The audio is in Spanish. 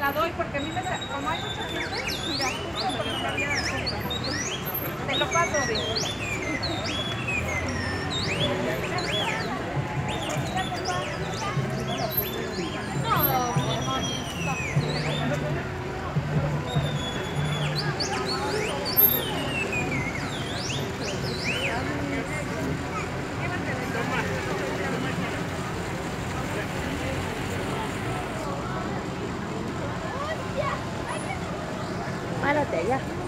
la doy porque a mí me como hay mucha gente, mira, justo porque me había dado cuenta. Te lo paso, ve. Párate allá.